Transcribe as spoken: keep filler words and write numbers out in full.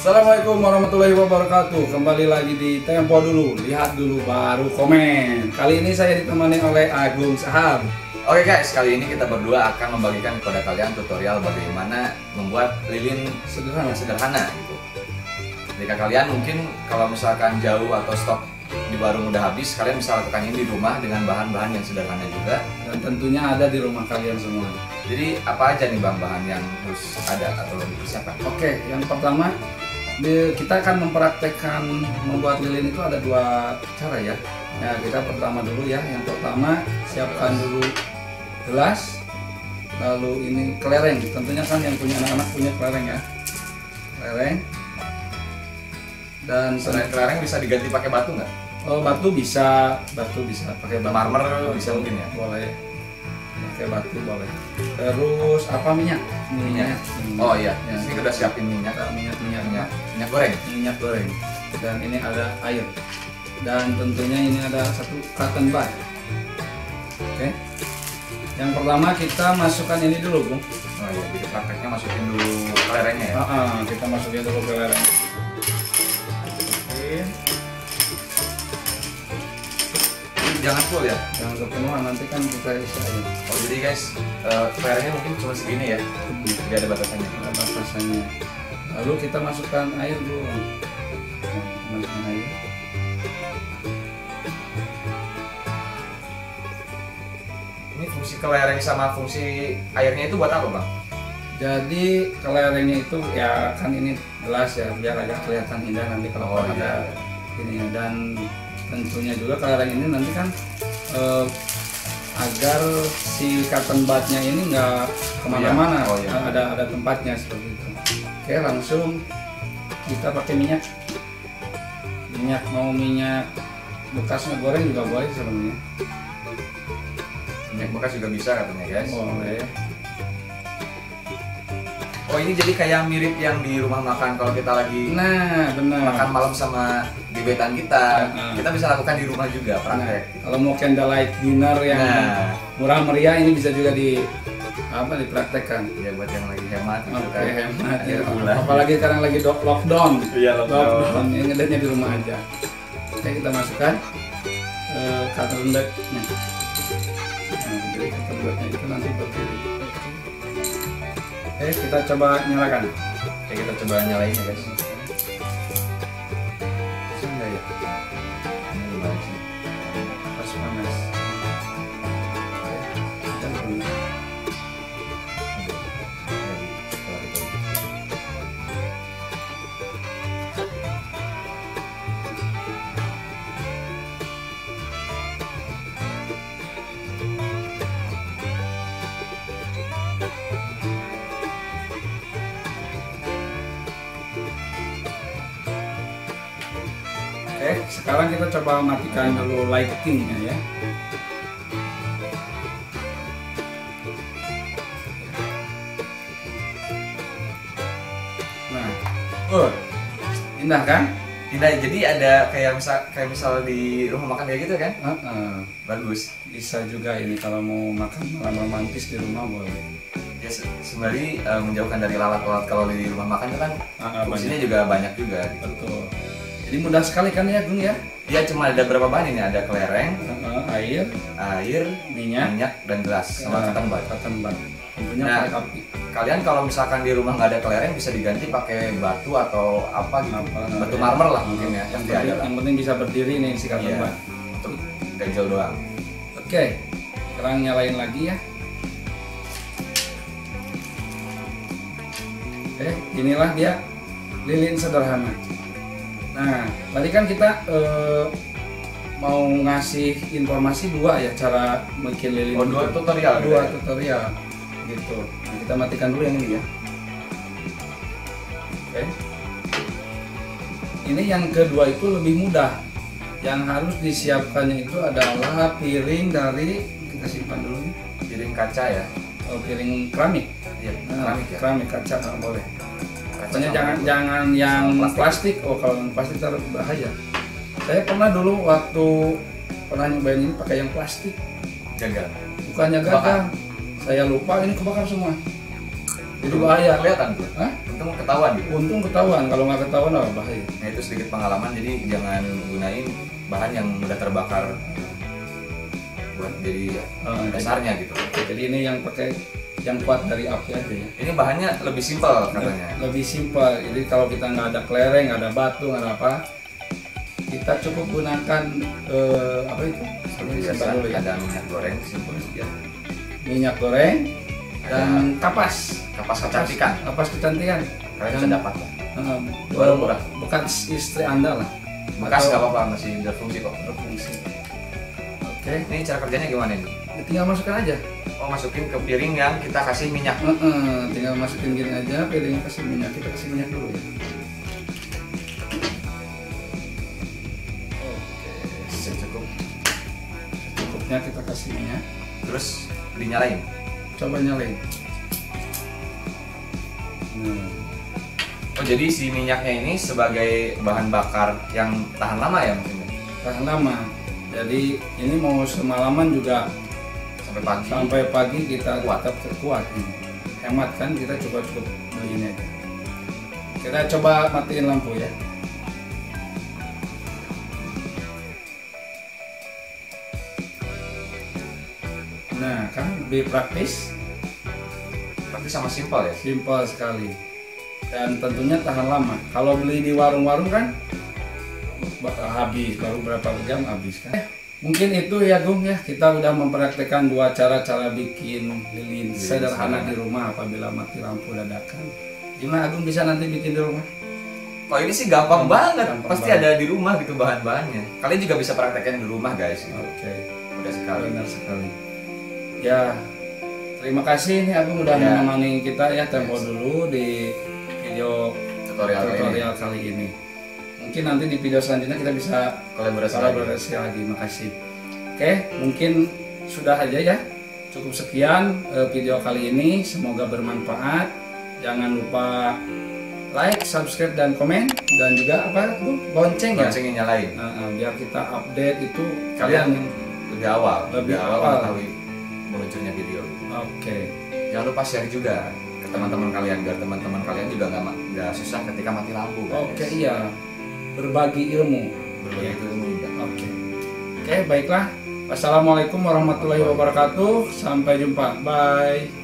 Assalamualaikum warahmatullahi wabarakatuh. Kembali lagi di Tempo Dulu, lihat dulu baru komen. Kali ini saya ditemani oleh Agung Saham. Oke guys, kali ini kita berdua akan membagikan kepada kalian tutorial bagaimana membuat lilin Sederhana, sederhana gitu. Jika kalian mungkin kalau misalkan jauh atau stok di warung udah habis, kalian bisa lakukan ini di rumah dengan bahan-bahan yang sederhana juga. Dan tentunya ada di rumah kalian semua. Jadi apa aja nih bang bahan yang harus ada atau dipersiapkan? Oke, yang pertama di- kita akan mempraktekkan membuat lilin itu ada dua cara ya. Nah, kita pertama dulu ya. Yang pertama siapkan dulu gelas, lalu ini kelereng. Tentunya kan yang punya anak-anak punya kelereng ya. Kelereng. Dan Selain kelereng bisa diganti pakai batu nggak? oh, batu bisa, batu bisa pakai batu. Marmer Batu bisa mungkin ya? Boleh. Pakai batu boleh. Terus apa minyak? Minyak. Minyak. Oh iya, Ya. ini kita udah siapin minyak, minyak minyak minyak, minyak goreng. minyak goreng. Dan ini ada air. Dan tentunya ini ada satu cotton bud. Oke. Yang pertama kita masukkan ini dulu, Bung. Oh iya, jadi prakteknya masukin dulu kelerengnya ya. Ah, ah, kita masukin dulu ke lereng. Masukin. Jangan full ya. Jangan kepenuhan, nanti kan kita isi air. Oh jadi guys, eh, kelerengnya mungkin cuma segini ya, tidak ada batasannya. Ada batasannya. Lalu kita masukkan air dulu. Nah, masukkan air. Ini fungsi kelereng sama fungsi airnya itu buat apa bang? Jadi kelerengnya itu ya kan ini gelas ya, biar agak kelihatan indah nanti kalau Oh, ada iya. ini ya. Dan tentunya juga kelereng ini nanti kan eh, agar si cotton budnya ini nggak kemana-mana. Oh, iya. ada ada tempatnya seperti itu. Oke, langsung kita pakai minyak. Minyak mau minyak bekas ngegoreng juga boleh sebenarnya. Minyak bekas juga bisa katanya guys. Boleh. Oh ini jadi kayak mirip yang di rumah makan kalau kita lagi Nah, benar. makan malam sama gebetan kita, Nah. kita bisa lakukan di rumah juga Nah, praktek. kalau mau candlelight dinner yang Nah, murah meriah ini bisa juga di apa dipraktekkan. ya buat yang lagi hemat gitu Oke, kan. hemat ya. Akhir bulan. Apalagi sekarang lagi do- lockdown. Iya, lockdown. Lockdown. Yang ngedetnya di rumah aja. Oke, kita masukkan eh cotton bud. Nah, nah, jadi cotton budnya itu nanti berdiri. Oke, kita coba nyalakan. Oke kita coba nyalain ya guys. Bisa nggak ya? Ini gimana sih? Pas panas. Oke, kita tunggu. Oke, sekarang kita coba matikan dulu lightingnya ya. Nah, oh, indah kan? Tidak, jadi ada kayak misal kayak misal di rumah makan kayak gitu kan? Heeh. Bagus. Bisa juga ini kalau mau makan malam romantis di rumah boleh. Ya se- sembari eh, menjauhkan dari lalat-lalat kalau di rumah makan itu kan Ah, ah, fungsinya banyak. juga banyak juga. Gitu. Betul. Jadi mudah sekali kan ya, Gung ya? Ya cuma ada berapa bahan ini, ada kelereng, Heeh, air, air, minyak, minyak dan gelas sama eh, cotton bud. cotton bud. Tentunya Nah, pakai api. Kalian kalau misalkan di rumah nggak ada kelereng bisa diganti pakai batu atau apa gitu, Apa, batu ya. marmer lah mungkin ya, Yang pasti penting, ada lah. yang penting bisa berdiri nih si cotton Iya, bud. untuk ganjel doang. Oke, sekarang nyalain lagi ya. Oke, inilah dia lilin sederhana. Nah, tadi kan kita eh, mau ngasih informasi dua ya cara bikin lilin. Oh, dua itu. tutorial gitu Dua ya? tutorial gitu. Nah, kita matikan dulu yang ini ya. Oke. Ini yang kedua itu lebih mudah. Yang harus disiapkannya itu adalah piring dari, kita simpan dulu nih. Piring kaca ya. Oh, piring keramik. Iya, Nah, keramik ya. keramik kaca nggak boleh. Kaca Pokoknya sama jangan itu. jangan yang Sama plastik. plastik. Oh, kalau yang plastik terlalu bahaya. Saya pernah dulu waktu pernah nyobain ini pakai yang plastik. Gagal. Bukannya Kebakar. gagal. Saya lupa ini kebakar semua. Jadi bahaya. Kelihatan tuh. Hah? Untung ketahuan gitu. Untung ketahuan, kalau nggak ketahuan apa bahaya. Nah itu sedikit pengalaman, jadi jangan gunain bahan yang mudah terbakar buat jadi Oh, dasarnya gitu. Jadi ini yang pakai yang kuat dari api aja ya. Ini bahannya lebih simpel katanya. Lebih simpel. Jadi kalau kita nggak ada kelereng, nggak ada batu, nggak ada apa, kita cukup gunakan eh, apa itu? Seperti biasa Dulu ya. ada minyak goreng simpel saja. Minyak goreng dan kapas. Kapas kecantikan. Kapas kecantikan. Kalian bisa dapat lah. Uh, Murah-murah. Bekas istri Anda lah. Bekas Atau- nggak apa-apa, masih berfungsi kok. Berfungsi. Oke. Ini cara kerjanya gimana ini? Ya, tinggal masukkan aja. Oh masukin ke piring yang kita kasih minyak. Uh, uh, tinggal masukin gini aja, piring kasih minyak. Kita kasih minyak dulu ya. Oke, secukup secukupnya kita kasih minyak. Terus dinyalain. Coba nyalain. Nah, Oh jadi si minyaknya ini sebagai bahan bakar yang tahan lama ya maksudnya? tahan lama. Jadi ini mau semalaman juga Sampai pagi. sampai pagi kita Kuat. tetap terkuat. Hemat kan, kita coba cukup beli ini aja. Kita coba matiin lampu ya. Nah kan lebih praktis, Berarti sama simpel ya? simpel sekali, dan tentunya tahan lama. Kalau beli di warung-warung kan ba- habis baru berapa jam habis kan. Eh, mungkin itu ya Gung ya, kita udah mempraktekkan dua cara-cara bikin lilin Lilin sederhana sederhana. di rumah apabila mati lampu dadakan. Gimana Agung bisa nanti bikin di rumah? Oh ini sih gampang Gampang- banget, gampang pasti banget. ada di rumah gitu bahan-bahannya. Kalian juga bisa praktekkan di rumah guys. Gitu. Oke, Mudah sekali. benar sekali. Ya, terima kasih nih Agung udah Ya. menemani kita ya tempo Yes. dulu di video Tutorial, kali ini. tutorial kali ini. Mungkin nanti di video selanjutnya kita bisa Kolaborasi lagi. kolaborasi lagi. Makasih. Oke, mungkin sudah aja ya. Cukup sekian eh, video kali ini. Semoga bermanfaat. Jangan lupa like, subscribe, dan komen. Dan juga apa tuh? Lonceng ya. Loncengnya nyalain. Nah, nah, biar kita update itu Kalian yang lebih awal, Lebih lebih awal awal. mengetahui meluncurnya video. oke. Jangan lupa share juga ke teman-teman kalian biar teman-teman kalian juga nggak ma- nggak susah ketika mati lampu guys. Oke, iya. Berbagi ilmu. Berbagi itu ilmu juga. Oke. Oke, baiklah. Wassalamualaikum warahmatullahi wabarakatuh. Sampai jumpa. Bye.